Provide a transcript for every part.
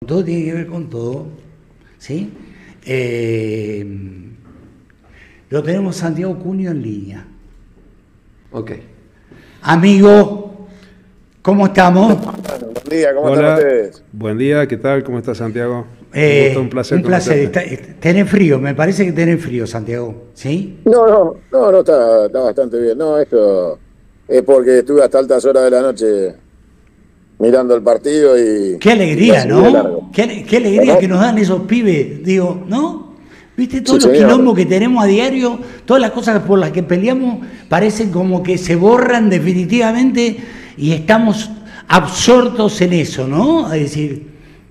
Todo tiene que ver con todo, ¿sí? Eh, lo tenemos Santiago Cunio en línea. Ok. Amigo, ¿cómo estamos? Buen día, ¿cómo están Hola, ustedes? buen día, ¿qué tal? ¿Cómo está Santiago? Un gusto, un placer Un placer. conocerte. Tenés frío, me parece que tenés frío, Santiago, ¿sí? No, está bastante bien. No, esto es porque estuve hasta altas horas de la noche mirando el partido Qué y la alegría, seguí de largo. ¿no? Qué alegría ¿Verdad? que nos dan esos pibes, digo, ¿no? ¿Viste Sí, todos los señor. quilombos que tenemos a diario? Todas las cosas por las que peleamos parecen como que se borran definitivamente y estamos absortos en eso, ¿no? Es decir,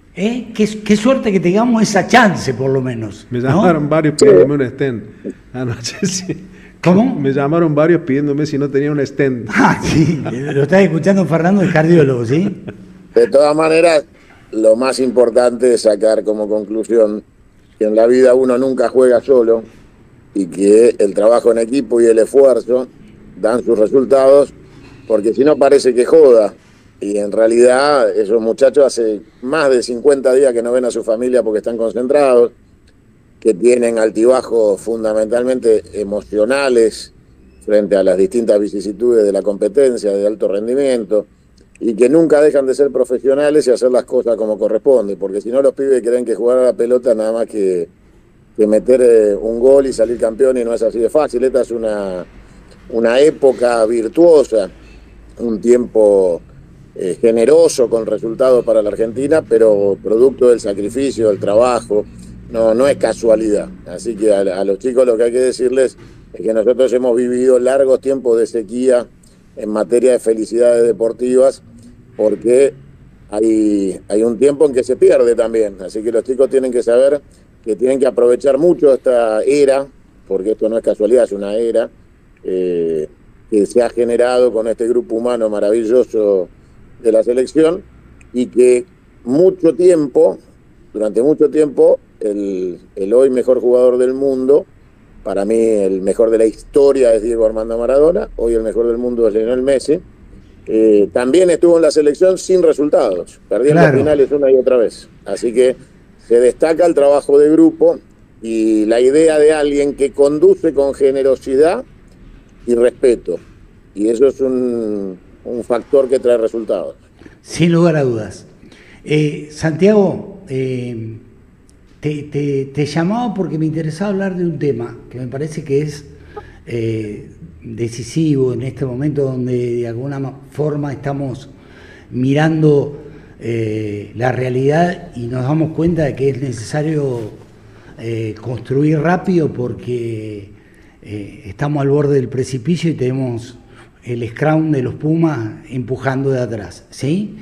qué suerte que tengamos esa chance por lo menos, Me ¿no? llamaron varios Sí, pidiéndome un stand anoche, sí. ¿Cómo? Me llamaron varios pidiéndome si no tenía un stand. Ah, sí, lo estás escuchando Fernando, es cardiólogo, ¿sí? de todas maneras, lo más importante es sacar como conclusión que en la vida uno nunca juega solo y que el trabajo en equipo y el esfuerzo dan sus resultados, porque si no parece que joda. Y en realidad esos muchachos hace más de 50 días que no ven a su familia porque están concentrados, que tienen altibajos fundamentalmente emocionales frente a las distintas vicisitudes de la competencia de alto rendimiento, y que nunca dejan de ser profesionales y hacer las cosas como corresponde, porque si no los pibes creen que jugar a la pelota nada más que meter un gol y salir campeón, y no es así de fácil. Esta es una época virtuosa, un tiempo generoso con resultados para la Argentina, pero producto del sacrificio, del trabajo, no es casualidad. Así que a los chicos lo que hay que decirles es que nosotros hemos vivido largos tiempos de sequía en materia de felicidades deportivas, porque hay un tiempo en que se pierde también. Así que los chicos tienen que saber que tienen que aprovechar mucho esta era, porque esto no es casualidad, es una era eh, que se ha generado con este grupo humano maravilloso de la selección, y que mucho tiempo, durante mucho tiempo, el hoy mejor jugador del mundo, para mí el mejor de la historia es Diego Armando Maradona, hoy el mejor del mundo es Lionel Messi, también estuvo en la selección sin resultados, perdiendo Claro. finales una y otra vez. Así que se destaca el trabajo de grupo y la idea de alguien que conduce con generosidad y respeto. Y eso es un factor que trae resultados. Sin lugar a dudas. Santiago, te llamaba porque me interesaba hablar de un tema que me parece que es decisivo en este momento donde de alguna forma estamos mirando la realidad y nos damos cuenta de que es necesario construir rápido porque estamos al borde del precipicio y tenemos el scrum de los Pumas empujando de atrás, ¿sí?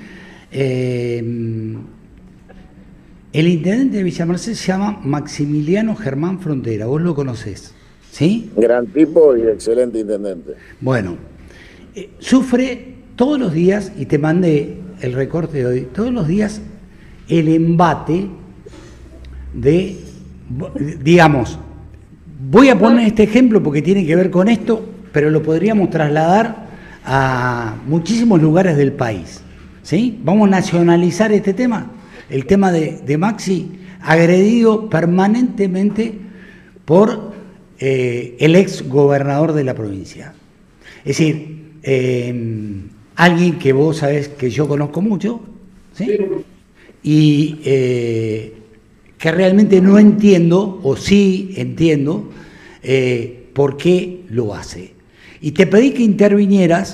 El intendente de Villa Merced se llama Maximiliano Germán Frontera, vos lo conocés, ¿sí? Gran tipo y excelente intendente. Bueno, sufre todos los días, y te mandé el recorte de hoy, todos los días el embate de, digamos, voy a poner este ejemplo porque tiene que ver con esto, pero lo podríamos trasladar a muchísimos lugares del país, ¿sí? Vamos a nacionalizar este tema, el tema de Maxi, agredido permanentemente por el ex gobernador de la provincia. Es decir, alguien que vos sabés que yo conozco mucho, ¿sí? Y que realmente no entiendo, o sí entiendo, por qué lo hace. Y te pedí que intervinieras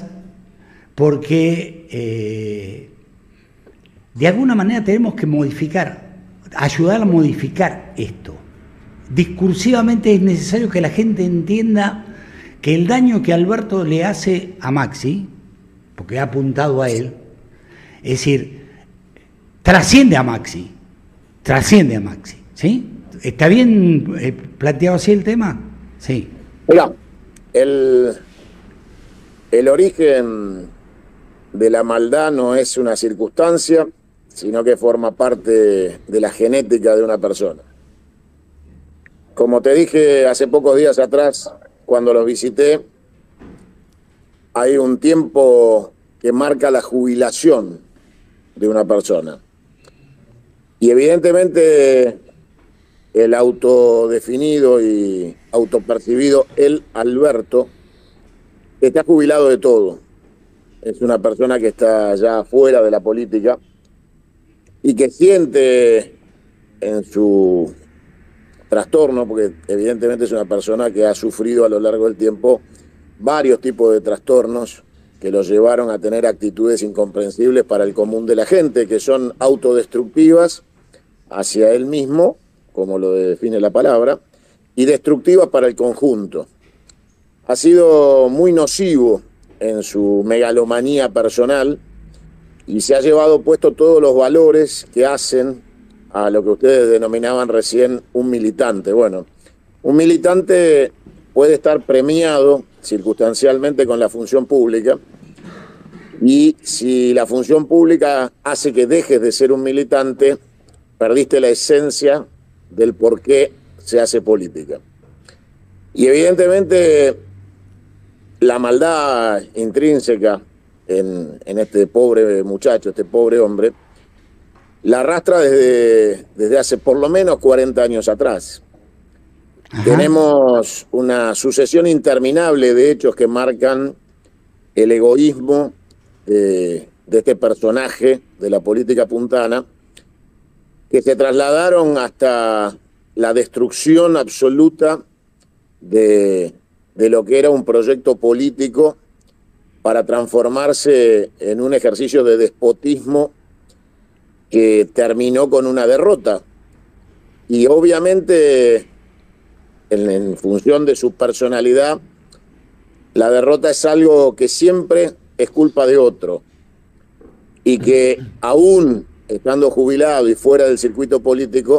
porque de alguna manera tenemos que modificar, ayudar a modificar esto. Discursivamente es necesario que la gente entienda que el daño que Alberto le hace a Maxi, porque ha apuntado a él, es decir, trasciende a Maxi, ¿sí? ¿Está bien planteado así el tema? Sí. Mira, el origen de la maldad no es una circunstancia, sino que forma parte de la genética de una persona. Como te dije hace pocos días atrás, cuando los visité, hay un tiempo que marca la jubilación de una persona. Y evidentemente el autodefinido y autopercibido el Alberto está jubilado de todo. Es una persona que está ya fuera de la política y que siente en su trastorno, porque evidentemente es una persona que ha sufrido a lo largo del tiempo varios tipos de trastornos que los llevaron a tener actitudes incomprensibles para el común de la gente, que son autodestructivas hacia él mismo, como lo define la palabra, y destructivas para el conjunto. Ha sido muy nocivo en su megalomanía personal y se ha llevado puesto todos los valores que hacen a lo que ustedes denominaban recién un militante. Bueno, un militante puede estar premiado circunstancialmente con la función pública, y si la función pública hace que dejes de ser un militante, perdiste la esencia del por qué se hace política. Y evidentemente la maldad intrínseca en este pobre muchacho, este pobre hombre, la arrastra desde hace por lo menos 40 años atrás. Ajá. Tenemos una sucesión interminable de hechos que marcan el egoísmo de este personaje de la política puntana, que se trasladaron hasta la destrucción absoluta de lo que era un proyecto político para transformarse en un ejercicio de despotismo que terminó con una derrota. Y obviamente, en función de su personalidad, la derrota es algo que siempre es culpa de otro, y que aún estando jubilado y fuera del circuito político,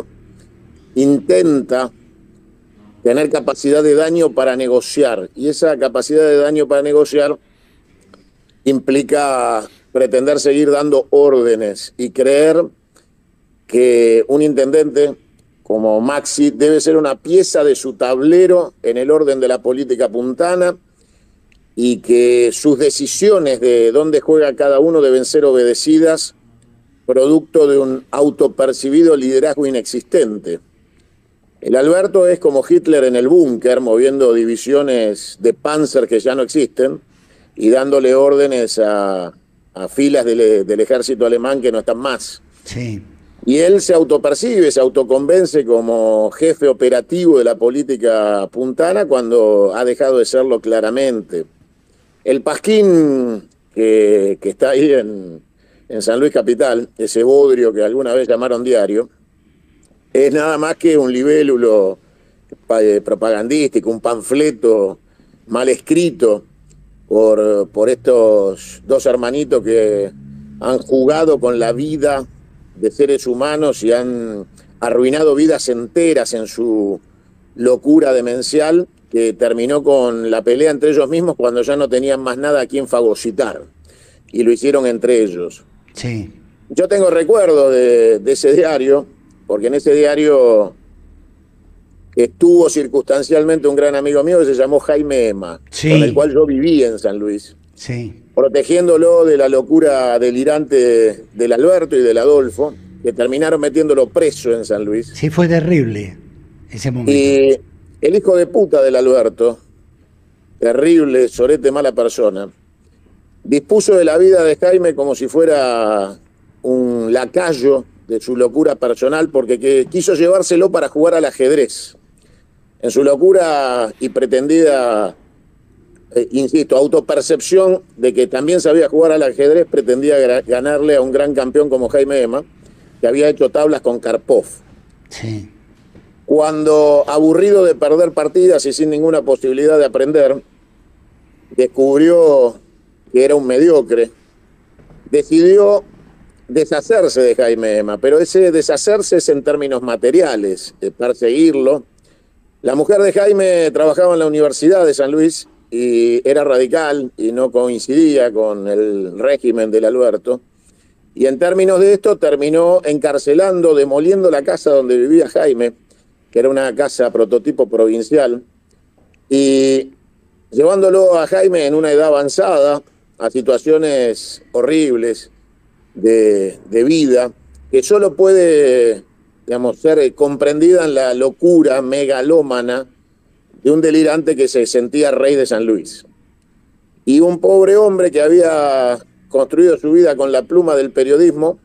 intenta tener capacidad de daño para negociar, y esa capacidad de daño para negociar implica pretender seguir dando órdenes y creer que un intendente como Maxi debe ser una pieza de su tablero en el orden de la política puntana, y que sus decisiones de dónde juega cada uno deben ser obedecidas producto de un autopercibido liderazgo inexistente. El Alberto es como Hitler en el búnker, moviendo divisiones de Panzer que ya no existen y dándole órdenes a filas del ejército alemán que no están más. Sí. Y él se autopercibe, se autoconvence como jefe operativo de la política puntana cuando ha dejado de serlo claramente. El Pasquín que está ahí en San Luis Capital, ese bodrio que alguna vez llamaron diario, es nada más que un libélulo propagandístico, un panfleto mal escrito por estos dos hermanitos que han jugado con la vida de seres humanos y han arruinado vidas enteras en su locura demencial, que terminó con la pelea entre ellos mismos cuando ya no tenían más nada a quien fagocitar, y lo hicieron entre ellos. Sí. Yo tengo recuerdos de ese diario, porque en ese diario estuvo circunstancialmente un gran amigo mío que se llamó Jaime Ema, sí, con el cual yo viví en San Luis, sí, protegiéndolo de la locura delirante del Alberto y del Adolfo, que terminaron metiéndolo preso en San Luis. Sí, fue terrible ese momento. Y el hijo de puta del Alberto, terrible, sorete, mala persona, dispuso de la vida de Jaime como si fuera un lacayo de su locura personal, porque quiso llevárselo para jugar al ajedrez. En su locura y pretendida, insisto, autopercepción de que también sabía jugar al ajedrez, pretendía ganarle a un gran campeón como Jaime Ema, que había hecho tablas con Karpov. Sí. Cuando, aburrido de perder partidas y sin ninguna posibilidad de aprender, descubrió que era un mediocre, decidió deshacerse de Jaime Ema, pero ese deshacerse es en términos materiales, perseguirlo. La mujer de Jaime trabajaba en la Universidad de San Luis y era radical y no coincidía con el régimen del Alberto. Y en términos de esto terminó encarcelando, demoliendo la casa donde vivía Jaime, que era una casa prototipo provincial, y llevándolo a Jaime en una edad avanzada a situaciones horribles de vida, que solo puede, digamos, ser comprendida en la locura megalómana de un delirante que se sentía rey de San Luis. Y un pobre hombre que había construido su vida con la pluma del periodismo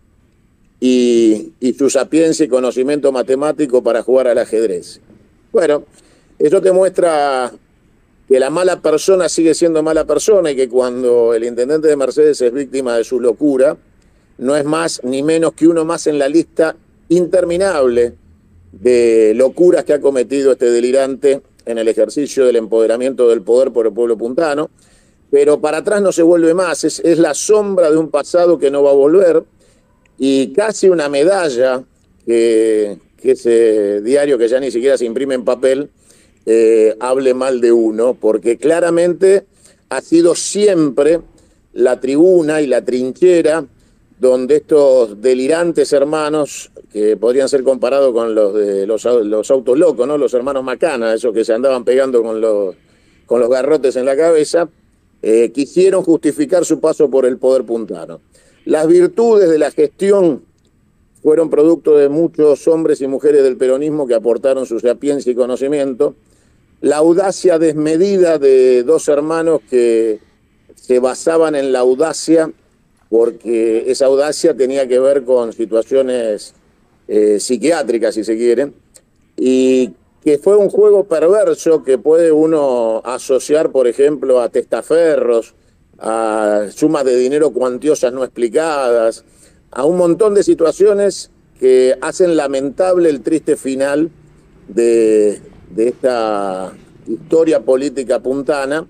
y su sapiencia y conocimiento matemático para jugar al ajedrez. Bueno, eso te muestra que la mala persona sigue siendo mala persona y que cuando el intendente de Mercedes es víctima de su locura, no es más ni menos que uno más en la lista interminable de locuras que ha cometido este delirante en el ejercicio del empoderamiento del poder por el pueblo puntano. Pero para atrás no se vuelve más, es la sombra de un pasado que no va a volver, y casi una medalla que ese diario, que ya ni siquiera se imprime en papel, hable mal de uno, porque claramente ha sido siempre la tribuna y la trinchera donde estos delirantes hermanos, que podrían ser comparados con los de los autos locos, ¿no? Los hermanos Macana, esos que se andaban pegando con los garrotes en la cabeza, quisieron justificar su paso por el poder puntano. Las virtudes de la gestión fueron producto de muchos hombres y mujeres del peronismo que aportaron su sapiencia y conocimiento. La audacia desmedida de dos hermanos que se basaban en la audacia, porque esa audacia tenía que ver con situaciones psiquiátricas, si se quiere, y que fue un juego perverso que puede uno asociar, por ejemplo, a testaferros, a sumas de dinero cuantiosas no explicadas, a un montón de situaciones que hacen lamentable el triste final de esta historia política puntana,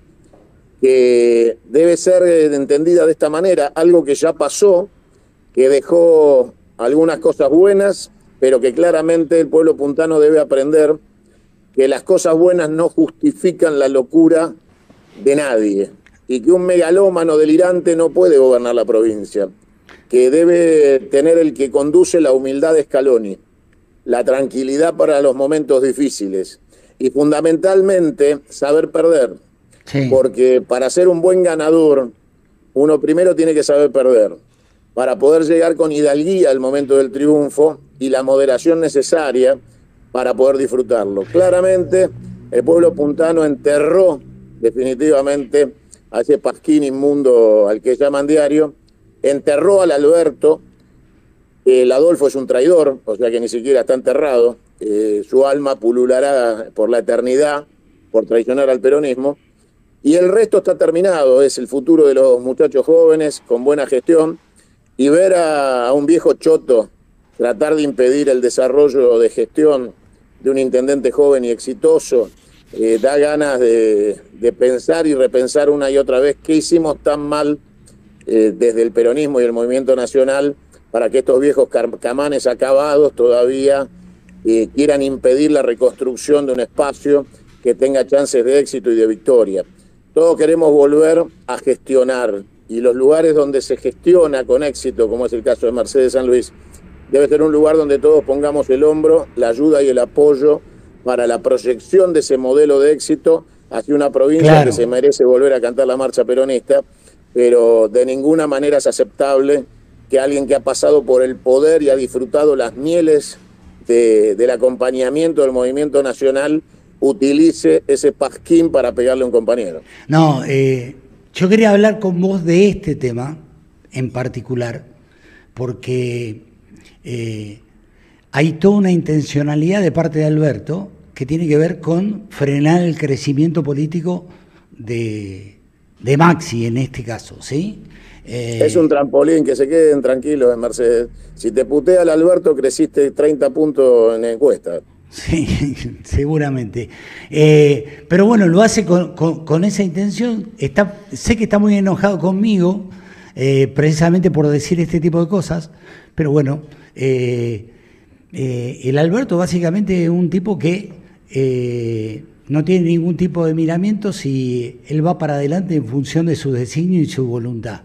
que debe ser entendida de esta manera: algo que ya pasó, que dejó algunas cosas buenas, pero que claramente el pueblo puntano debe aprender que las cosas buenas no justifican la locura de nadie, y que un megalómano delirante no puede gobernar la provincia, que debe tener el que conduce la humildad de Scaloni, la tranquilidad para los momentos difíciles, y fundamentalmente saber perder. Sí. Porque para ser un buen ganador, uno primero tiene que saber perder, para poder llegar con hidalguía al momento del triunfo y la moderación necesaria para poder disfrutarlo. Claramente, el pueblo puntano enterró definitivamente a ese pasquín inmundo al que llaman diario, enterró al Alberto. El Adolfo es un traidor, o sea que ni siquiera está enterrado. Su alma pululará por la eternidad por traicionar al peronismo. Y el resto está terminado, es el futuro de los muchachos jóvenes con buena gestión. Y ver a un viejo choto tratar de impedir el desarrollo de gestión de un intendente joven y exitoso, da ganas de pensar y repensar una y otra vez qué hicimos tan mal desde el peronismo y el movimiento nacional para que estos viejos camanes acabados todavía quieran impedir la reconstrucción de un espacio que tenga chances de éxito y de victoria. Todos queremos volver a gestionar, y los lugares donde se gestiona con éxito, como es el caso de Mercedes San Luis, debe ser un lugar donde todos pongamos el hombro, la ayuda y el apoyo para la proyección de ese modelo de éxito hacia una provincia, claro, que se merece volver a cantar la marcha peronista, pero de ninguna manera es aceptable que alguien que ha pasado por el poder y ha disfrutado las mieles del acompañamiento del movimiento nacional utilice ese pasquín para pegarle a un compañero. No, yo quería hablar con vos de este tema en particular, porque hay toda una intencionalidad de parte de Alberto que tiene que ver con frenar el crecimiento político de Maxi en este caso, ¿sí? Es un trampolín, que se queden tranquilos en Mercedes. Si te putea el Alberto, creciste 30 puntos en la encuesta. Sí, seguramente. Pero bueno, lo hace con esa intención. Sé que está muy enojado conmigo, precisamente por decir este tipo de cosas, pero bueno, el Alberto básicamente es un tipo que no tiene ningún tipo de miramientos y él va para adelante en función de su designio y su voluntad.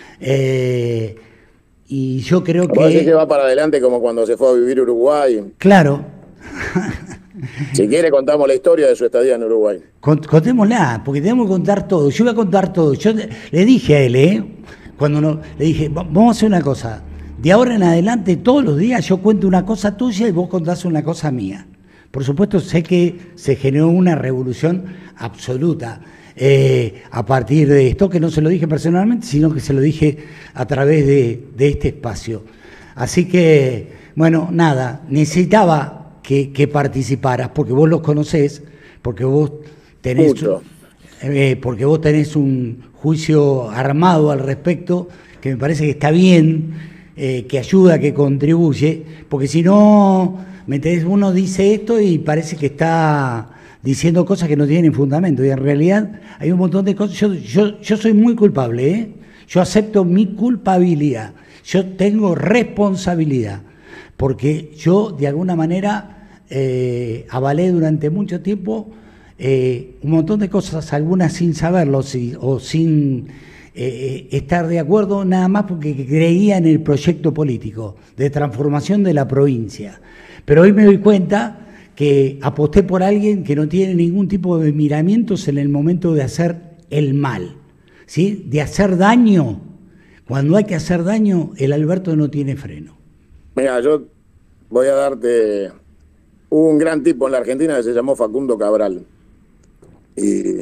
Y yo creo que va para adelante como cuando se fue a vivir a Uruguay. Claro. Si quiere contamos la historia de su estadía en Uruguay. Contémosla, porque tenemos que contar todo. Yo voy a contar todo. Yo le dije a él, cuando le dije, vamos a hacer una cosa. de ahora en adelante, todos los días yo cuento una cosa tuya y vos contás una cosa mía. Por supuesto, sé que se generó una revolución absoluta a partir de esto, que no se lo dije personalmente, sino que se lo dije a través de este espacio. Así que, bueno, nada, necesitaba que participaras, porque vos los conocés, porque vos tenés un juicio armado al respecto, que me parece que está bien, que ayuda, que contribuye, porque si no, uno dice esto y parece que está diciendo cosas que no tienen fundamento, y en realidad hay un montón de cosas. Yo soy muy culpable, ¿eh? Yo acepto mi culpabilidad, yo tengo responsabilidad, porque yo de alguna manera avalé durante mucho tiempo un montón de cosas, algunas sin saberlo o sin estar de acuerdo, nada más porque creía en el proyecto político de transformación de la provincia. Pero hoy me doy cuenta que aposté por alguien que no tiene ningún tipo de miramientos en el momento de hacer el mal, ¿sí? De hacer daño. Cuando hay que hacer daño, el Alberto no tiene freno. Mira, yo voy a darte... Hubo un gran tipo en la Argentina que se llamó Facundo Cabral. Y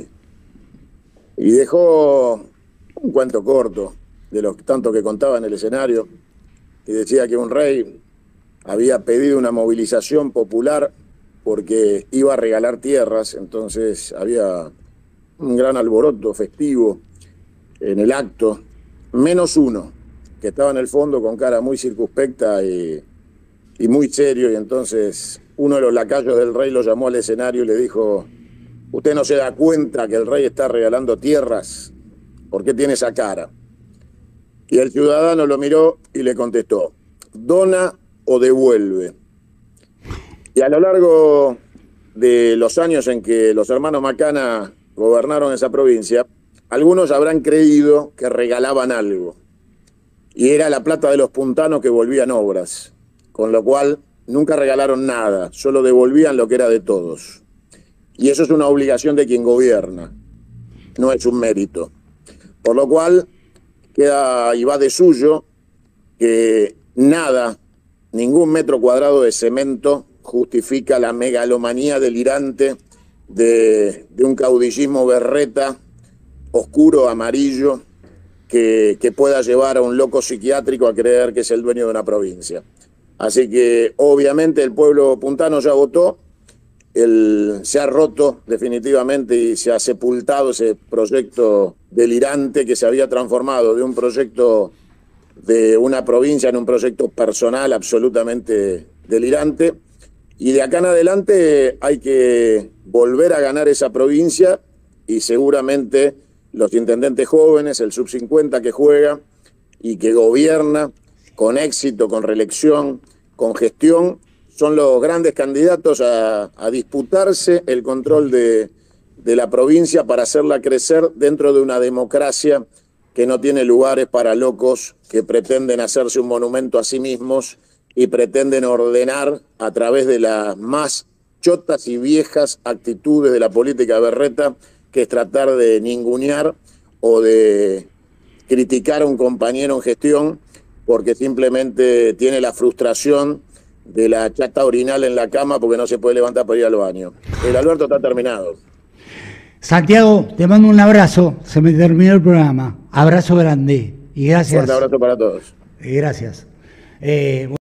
dejó un cuento corto de los tantos que contaba en el escenario. Y decía que un rey había pedido una movilización popular porque iba a regalar tierras. Entonces había un gran alboroto festivo en el acto. Menos uno, que estaba en el fondo con cara muy circunspecta y muy serio. Y entonces uno de los lacayos del rey lo llamó al escenario y le dijo: ¿usted no se da cuenta que el rey está regalando tierras? ¿Por qué tiene esa cara? Y el ciudadano lo miró y le contestó: ¿dona o devuelve? Y a lo largo de los años en que los hermanos Macana gobernaron esa provincia, algunos habrán creído que regalaban algo. Y era la plata de los puntanos que volvían obras. Con lo cual nunca regalaron nada, solo devolvían lo que era de todos. Y eso es una obligación de quien gobierna, no es un mérito. Por lo cual queda y va de suyo que nada, ningún metro cuadrado de cemento justifica la megalomanía delirante de un caudillismo berreta, oscuro, amarillo, que pueda llevar a un loco psiquiátrico a creer que es el dueño de una provincia. Así que obviamente el pueblo puntano ya votó. Se ha roto definitivamente y se ha sepultado ese proyecto delirante que se había transformado de un proyecto de una provincia en un proyecto personal absolutamente delirante. Y de acá en adelante hay que volver a ganar esa provincia y seguramente los intendentes jóvenes, el sub-50 que juega y que gobierna con éxito, con reelección, con gestión, son los grandes candidatos a disputarse el control de la provincia para hacerla crecer dentro de una democracia que no tiene lugares para locos que pretenden hacerse un monumento a sí mismos y pretenden ordenar a través de las más chotas y viejas actitudes de la política berreta, que es tratar de ningunear o de criticar a un compañero en gestión porque simplemente tiene la frustración de la chata orinal en la cama porque no se puede levantar para ir al baño. El Alberto está terminado. Santiago, te mando un abrazo. Se me terminó el programa. Abrazo grande y gracias. Fuerte abrazo para todos. Gracias.